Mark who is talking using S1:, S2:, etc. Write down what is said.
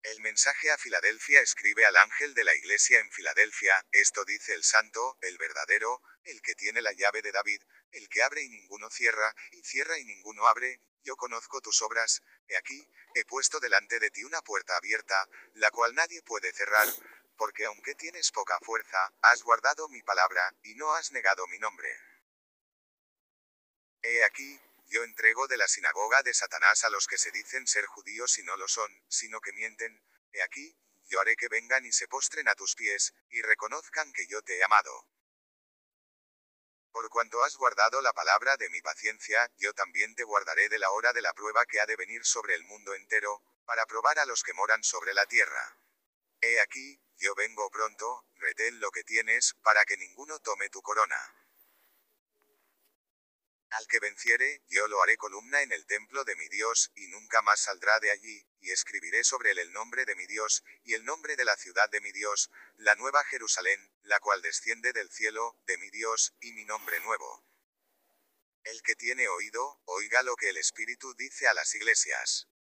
S1: El mensaje a Filadelfia escribe al ángel de la iglesia en Filadelfia, esto dice el santo, el verdadero, el que tiene la llave de David, el que abre y ninguno cierra, y cierra y ninguno abre, yo conozco tus obras, he aquí, he puesto delante de ti una puerta abierta, la cual nadie puede cerrar, porque aunque tienes poca fuerza, has guardado mi palabra, y no has negado mi nombre. He aquí, yo entrego de la sinagoga de Satanás a los que se dicen ser judíos y no lo son, sino que mienten. He aquí, yo haré que vengan y se postren a tus pies, y reconozcan que yo te he amado. Por cuanto has guardado la palabra de mi paciencia, yo también te guardaré de la hora de la prueba que ha de venir sobre el mundo entero, para probar a los que moran sobre la tierra. He aquí, yo vengo pronto, retén lo que tienes, para que ninguno tome tu corona. Al que venciere, yo lo haré columna en el templo de mi Dios, y nunca más saldrá de allí, y escribiré sobre él el nombre de mi Dios, y el nombre de la ciudad de mi Dios, la nueva Jerusalén, la cual desciende del cielo, de mi Dios, y mi nombre nuevo. El que tiene oído, oiga lo que el Espíritu dice a las iglesias.